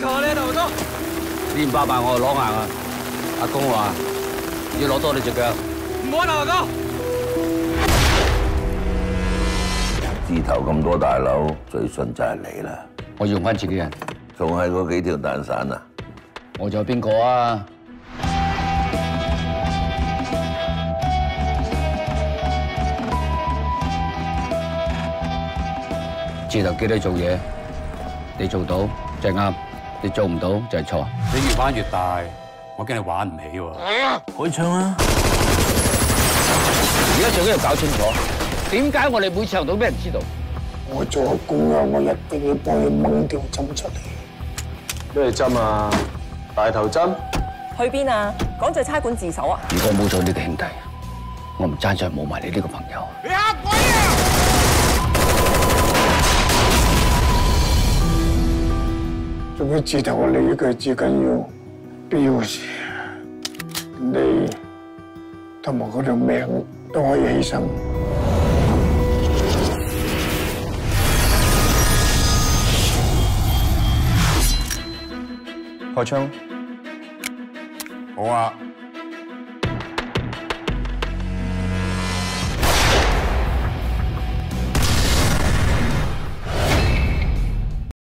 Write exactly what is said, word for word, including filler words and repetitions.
求你頭多。 呢五百萬我攞硬啊！阿公話要攞多你隻腳。唔好啦，阿哥。 字頭咁多大佬，最信就係你啦。 我用翻自己人。 仲係嗰幾條蛋散啊？ 我仲有邊個啊？字頭叫你做嘢，你做到就係啱，你做唔到就係錯。 你越玩越大，我驚你玩唔起喎。 開槍啊！ 而家最緊要搞清楚，點解我哋每次行到俾人知道？ 我做咗工啊，我一定要幫你掹條針出嚟。 咩針啊？大頭針？ 去邊啊？趕在差館自首啊！ 如果冇咗呢個兄弟，我唔爭在冇埋你呢個朋友。 你嚇鬼啊！ 仲要字頭嘅利益佢至緊要標示，你同埋嗰條命都可以犧牲。 開槍！好啊！